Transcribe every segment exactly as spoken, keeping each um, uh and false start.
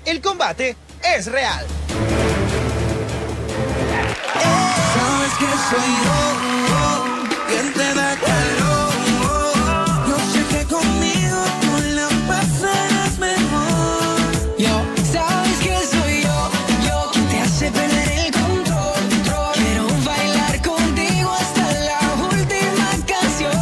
El combate es real. Sabes que soy yo, quien te da calor. Yo sé que conmigo tú la pasarás mejor. Yo, sabes que soy yo, yo quien te hace perder el control. Quiero bailar contigo hasta la última canción.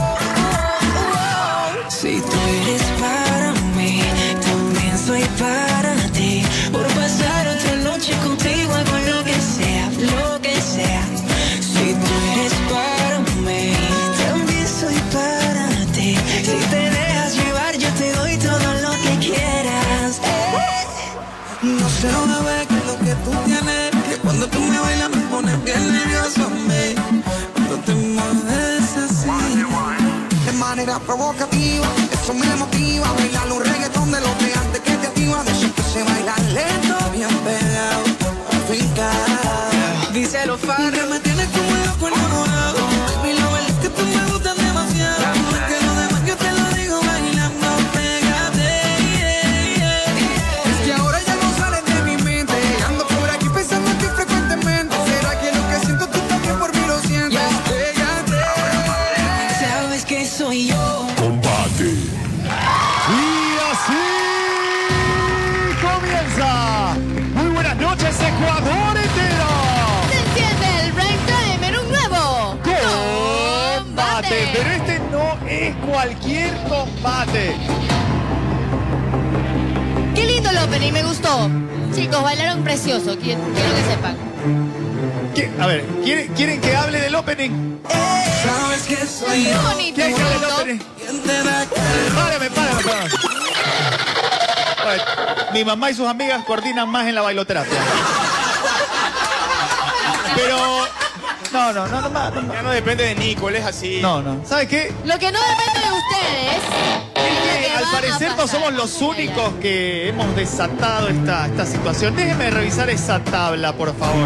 Si tú eres para mí, también soy para ti. Por pasar otra noche contigo hago lo que sea, lo que sea. Si tú eres para mí, también soy para ti. Si te dejas llevar, yo te doy todo lo que quieras. Eh. No sé, bebé, que lo que tú tienes, que cuando tú me bailas me pones bien nervioso, me. Cuando te mueves así, de manera provocativa, eso me motiva. Bailar un reggaetón de los de antes que te activa, de eso que se baila lento, bien pegado, afincado. Díselo, Farro, que me tienes como loco enamorado. Baby, lo ves que tú me gustas demasiado. Que lo demás yo te lo digo bailando, pégate. Yeah, yeah. Es que ahora ya no sales de mi mente. Ando por aquí pensando en ti frecuentemente. ¿Será que lo que siento tú también por mí lo sientes? Yeah. Pégate. Sabes que soy yo. Combate. Y así comienza. Muy buenas noches, Ecuador entero. Se enciende el Prime Time en un nuevo Combate. Pero este no es cualquier combate. Qué lindo el opening, me gustó. Chicos, bailaron precioso, quiero quiero que sepan. ¿Qué? A ver, ¿quieren, ¿quieren que hable del opening? Sabes que soy Qué yo. bonito, ¿Quieren que hable del bonito. opening? ¿Quién te da calor? Párame, párame, párame. Oye, mi mamá y sus amigas coordinan más en la bailoterapia. Pero... No, no, no, no más. No, Ya no depende de Nico, él es así. no, no. ¿Sabes qué? Lo que no depende de ustedes Es lo que que al van a parecer no pasar somos los con ella. únicos que hemos desatado esta, esta situación. Déjenme revisar esa tabla, por favor.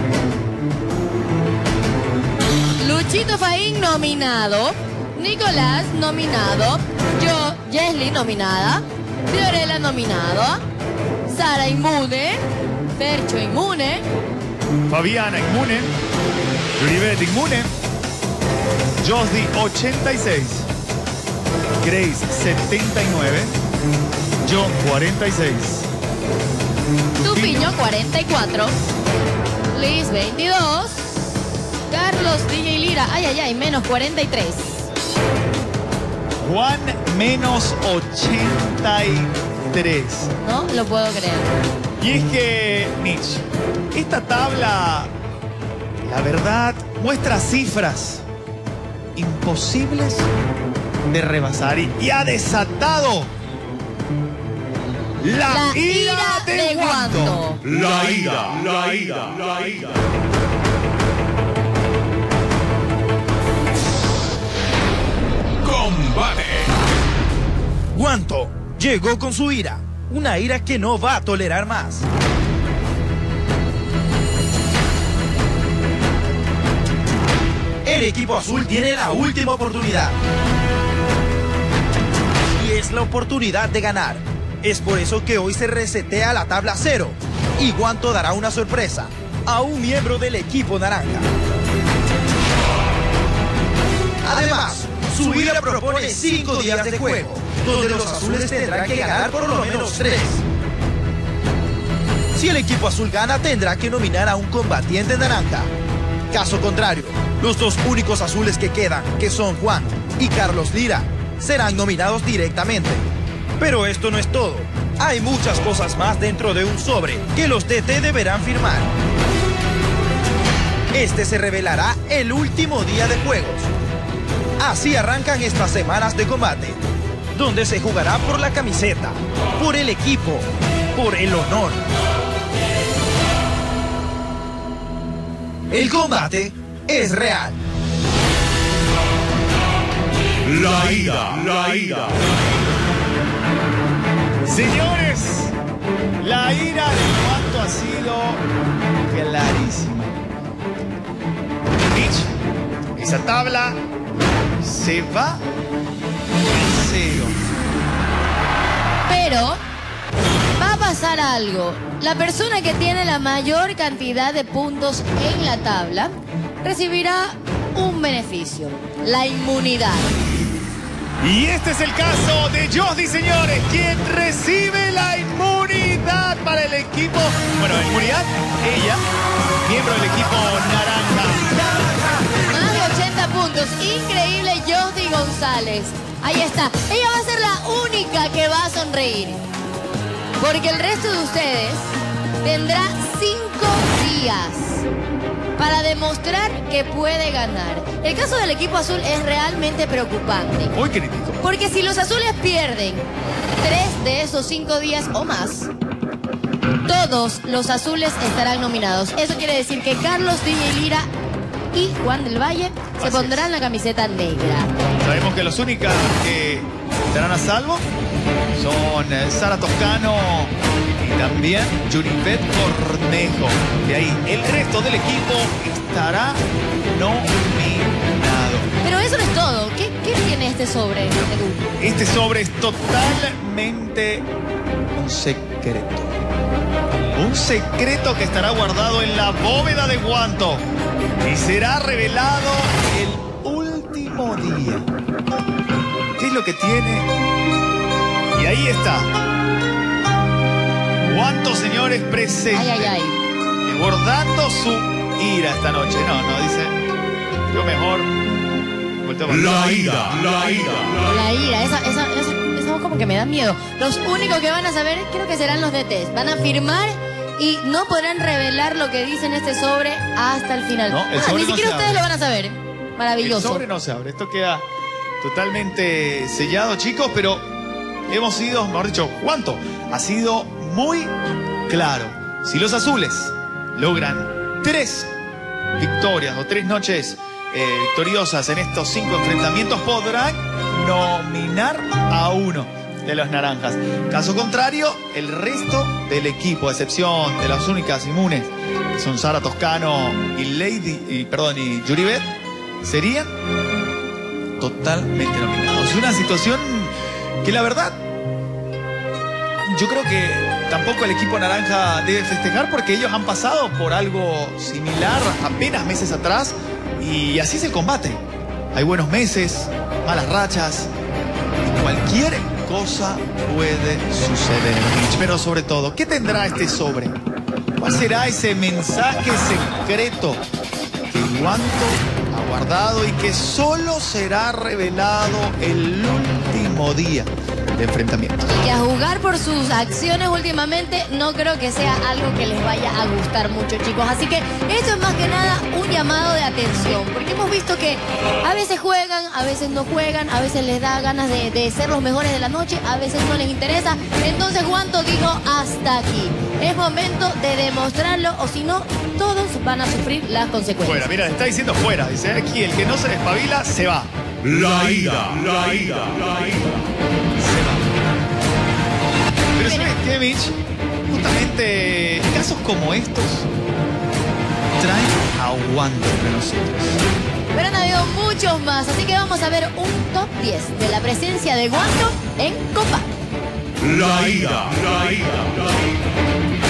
Luchito Faín nominado, Nicolás nominado, yo, Jesly nominada, Fiorella nominado, Sara inmune, Fercho inmune, Fabiana inmune, Yuribet inmune, Josdi ochenta y seis, Grace setenta y nueve, John cuarenta y seis, Tupiño cuarenta y cuatro, Liz veintidós, Carlos D J Lira, ay ay ay, menos cuarenta y tres. Juan menos ochenta y tres. No lo puedo creer. Y es que, Mitch, esta tabla, la verdad, muestra cifras imposibles de rebasar y, y ha desatado la, La ira, ira de, de Guanto. Guanto. La ira, la ira, la ira. Combate. Guanto llegó con su ira. Una ira que no va a tolerar más. El equipo azul tiene la última oportunidad. Y es la oportunidad de ganar. Es por eso que hoy se resetea la tabla cero. Y Guanto dará una sorpresa a un miembro del equipo naranja. Además, su ira propone cinco días de juego, donde los azules tendrán que ganar por lo menos tres. Si el equipo azul gana, tendrá que nominar a un combatiente naranja. Caso contrario, los dos únicos azules que quedan, que son Juan y Carlos Lira, serán nominados directamente. Pero esto no es todo. Hay muchas cosas más dentro de un sobre que los D T deberán firmar. Este se revelará el último día de juegos. Así arrancan estas semanas de combate, donde se jugará por la camiseta, por el equipo, por el honor. El combate es real. La ira, la ira. Señores, la ira de Guanto ha sido clarísima. Mitch, esa tabla se va a cero. Pero va a pasar algo. La persona que tiene la mayor cantidad de puntos en la tabla recibirá un beneficio, la inmunidad. Y este es el caso de Josdy, señores, quien recibe la inmunidad para el equipo. Bueno, inmunidad, ella, miembro del equipo naranja. Más de ochenta puntos, increíble Josdy González. Ahí está, ella va a ser la única que va a sonreír. Porque el resto de ustedes tendrá cinco días para demostrar que puede ganar. El caso del equipo azul es realmente preocupante. Muy crítico. Porque si los azules pierden tres de esos cinco días o más, todos los azules estarán nominados. Eso quiere decir que Carlos D J Lira y Juan del Valle se Así pondrán es. la camiseta negra. Sabemos que los únicas que estarán a salvo son eh, Sara Toscano y también Yuribet Cornejo. De ahí, el resto del equipo estará nominado. Pero eso no es todo. ¿Qué, qué tiene este sobre, Edu? Este sobre es totalmente un secreto. Un secreto que estará guardado en la bóveda de Guanto y será revelado el último día. ¿Qué es lo que tiene? Y ahí está. Guanto, señores, presente. Ay, ay, ay. Desbordando su ira esta noche. No, no, dice. Yo mejor. volteo para La atrás. ira, la ira. La ira, esa, esa, esa, esa voz como que me da miedo. Los únicos que van a saber creo que serán los D Ts. Van a firmar y no podrán revelar lo que dice en este sobre hasta el final. No, el Ah, sobre ni no siquiera se ustedes abre. lo van a saber. Maravilloso. El sobre no se abre. Esto queda totalmente sellado, chicos, pero hemos sido, mejor dicho, ¿cuánto? Ha sido muy claro. Si los azules logran tres victorias o tres noches eh, victoriosas en estos cinco enfrentamientos, podrán nominar a uno de los naranjas. Caso contrario, el resto del equipo, a excepción de las únicas inmunes, que son Sara Toscano y Lady, y, perdón, y Yuribet, serían totalmente nominados. Una situación que la verdad, yo creo que tampoco el equipo naranja debe festejar porque ellos han pasado por algo similar apenas meses atrás y así es el combate. Hay buenos meses, malas rachas y cualquier cosa puede suceder, Mitch. Pero sobre todo, ¿qué tendrá este sobre? ¿Cuál será ese mensaje secreto que Guanto ha guardado y que solo será revelado el último día de enfrentamientos? Y que a jugar por sus acciones últimamente no creo que sea algo que les vaya a gustar mucho, chicos. Así que esto es más que nada un llamado de atención, porque hemos visto que a veces juegan, a veces no juegan, a veces les da ganas de, de ser los mejores de la noche, a veces no les interesa. Entonces Guanto dijo hasta aquí. Es momento de demostrarlo o si no, todos van a sufrir las consecuencias. Fuera, mira, le está diciendo fuera. Dice aquí, el que no se despabila, se va. La ira, la ira, la ira. Se va. Pero ¿sabes qué, Mitch? Justamente casos como estos traen a Guanto entre nosotros. Pero han habido muchos más, así que vamos a ver un top diez de la presencia de Guanto en Copa. La ira, la ira, la ira.